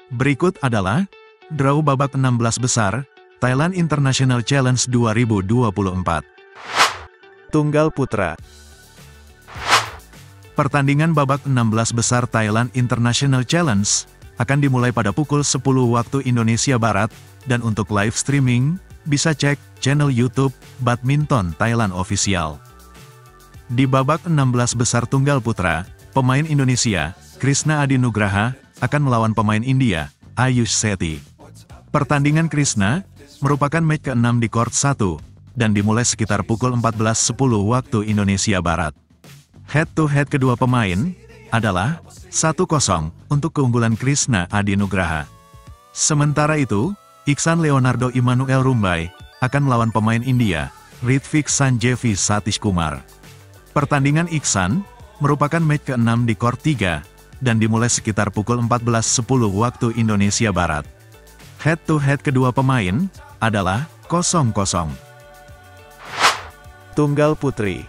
Berikut adalah draw babak 16 besar Thailand International Challenge 2024. Tunggal Putra. Pertandingan babak 16 besar Thailand International Challenge akan dimulai pada pukul 10 waktu Indonesia Barat, dan untuk live streaming, bisa cek channel YouTube Badminton Thailand Official. Di babak 16 besar Tunggal Putra, pemain Indonesia, Krishna Adi Nugraha, akan melawan pemain India, Ayush Sethi. Pertandingan Krishna merupakan match ke-6 di court 1, dan dimulai sekitar pukul 14.10 waktu Indonesia Barat. Head-to-head kedua pemain adalah 1-0 untuk keunggulan Krishna Adi Nugraha. Sementara itu, Iksan Leonardo Immanuel Rumbai akan melawan pemain India, Ritvik Sanjeevi Satish Kumar. Pertandingan Iksan merupakan match ke-6 di court 3, dan dimulai sekitar pukul 14.10 waktu Indonesia Barat. Head-to-head kedua pemain adalah 0-0. Tunggal Putri.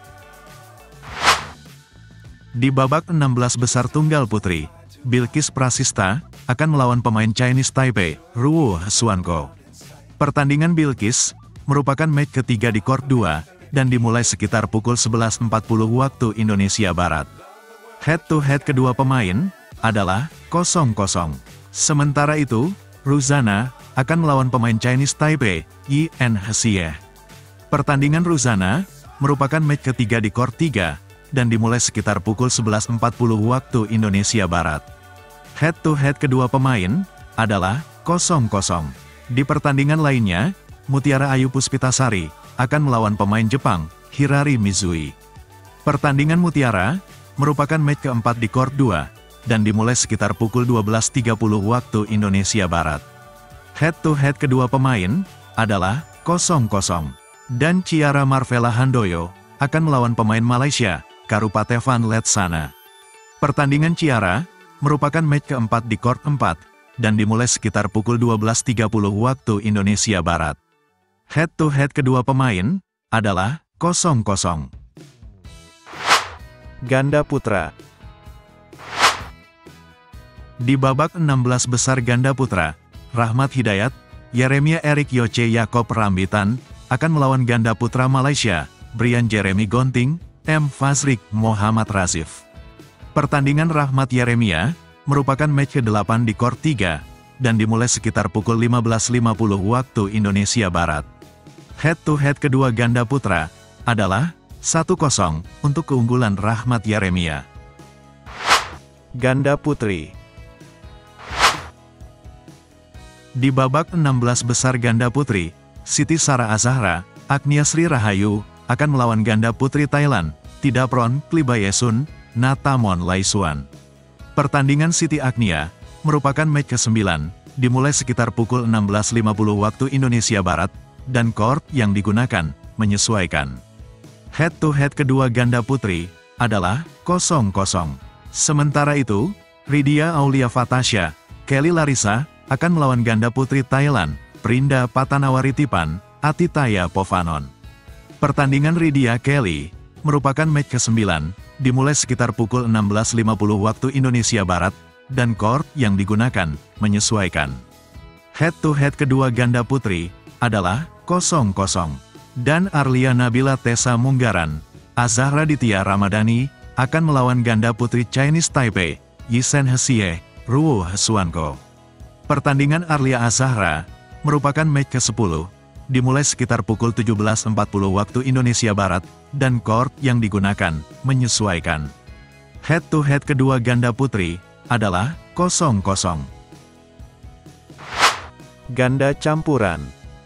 Di babak 16 besar Tunggal Putri, Bilqis Prasista akan melawan pemain Chinese Taipei, Ruo Hsuanko. Pertandingan Bilqis merupakan match ketiga di court 2, dan dimulai sekitar pukul 11.40 waktu Indonesia Barat. Head-to-head kedua pemain adalah 0-0. Sementara itu, Ruzana akan melawan pemain Chinese Taipei, Yin Hsieh. Pertandingan Ruzana merupakan match ketiga di court 3, dan dimulai sekitar pukul 11.40 waktu Indonesia Barat. Head-to-head kedua pemain adalah 0-0. Di pertandingan lainnya, Mutiara Ayu Puspitasari akan melawan pemain Jepang, Hirari Mizui. Pertandingan Mutiara merupakan match keempat di court 2, dan dimulai sekitar pukul 12.30 waktu Indonesia Barat. Head-to-head kedua pemain adalah 0-0. Dan Ciara Marvela Handoyo akan melawan pemain Malaysia, Karupatevan Letsana. Pertandingan Ciara merupakan match keempat di court 4, dan dimulai sekitar pukul 12.30 waktu Indonesia Barat. Head-to-head kedua pemain adalah 0-0. Ganda Putra. Di babak 16 besar Ganda Putra, Rahmat Hidayat, Yeremia Erik Yoce Yakob Rambitan akan melawan ganda putra Malaysia, Brian Jeremy Gonting, M. Fazrik Muhammad Razif. Pertandingan Rahmat Yeremia merupakan match ke-8 di court 3, dan dimulai sekitar pukul 15.50 waktu Indonesia Barat. Head-to-head kedua ganda putra adalah 1-0 untuk keunggulan Rahmat Yeremia. Ganda Putri. Di babak 16 besar ganda putri, Siti Sarah Azahra, Agnia Sri Rahayu akan melawan ganda putri Thailand, Tidapron Klibayesun, Natamon Laisuan. Pertandingan Siti Agnia merupakan match ke-9, dimulai sekitar pukul 16.50 waktu Indonesia Barat, dan court yang digunakan menyesuaikan. Head-to-head kedua ganda putri adalah 0-0. Sementara itu, Ridhia Aulia Fatasha, Kelly Larissa akan melawan ganda putri Thailand, Prinda Patanawari-Tipan, Atithaya Povanon. Pertandingan Ridhia Kelly merupakan match ke-9, dimulai sekitar pukul 16.50 waktu Indonesia Barat, dan court yang digunakan menyesuaikan. Head-to-head kedua ganda putri adalah 0-0. Dan Arlia Nabila Tessa Munggaran, Azahra Ditya Ramadhani akan melawan ganda putri Chinese Taipei, Yisen Hsieh, Ruo Hsuanko. Pertandingan Arlia Azahra merupakan match ke-10, dimulai sekitar pukul 17.40 waktu Indonesia Barat, dan court yang digunakan menyesuaikan. Head-to-head kedua ganda putri adalah 0-0. Ganda Campuran.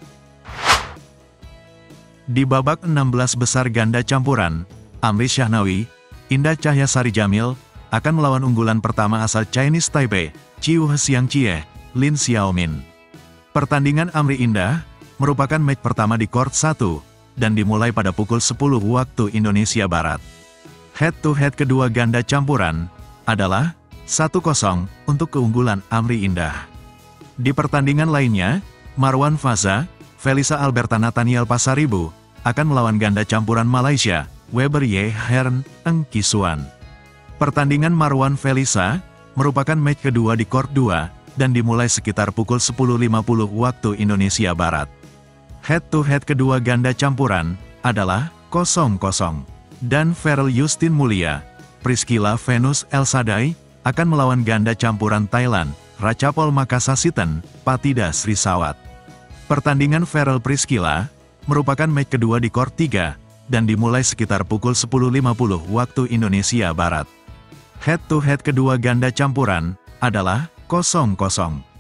Di babak 16 besar ganda campuran, Amri Syahnawi, Indah Cahyasari Jamil akan melawan unggulan pertama asal Chinese Taipei, Chiu Hsiang Chie, Lin Xiaomin. Pertandingan Amri Indah merupakan match pertama di court 1, dan dimulai pada pukul 10 waktu Indonesia Barat. Head-to-head kedua ganda campuran adalah 1-0 untuk keunggulan Amri Indah. Di pertandingan lainnya, Marwan Faza, Felisa Alberta Nathaniel Pasaribu akan melawan ganda campuran Malaysia, Weber Ye Hern Eng Kisuan. Pertandingan Marwan Felisa merupakan match kedua di court 2, dan dimulai sekitar pukul 10.50 waktu Indonesia Barat. Head-to-head kedua ganda campuran adalah 0-0. Dan Farrell Justin Mulia, Priscilla Venus Elsadai, akan melawan ganda campuran Thailand, Ratchapol Makasasiten, Patida Srisawat. Pertandingan Farrell Priscilla merupakan match kedua di court 3, dan dimulai sekitar pukul 10.50 waktu Indonesia Barat. Head-to-head kedua ganda campuran adalah 0-0.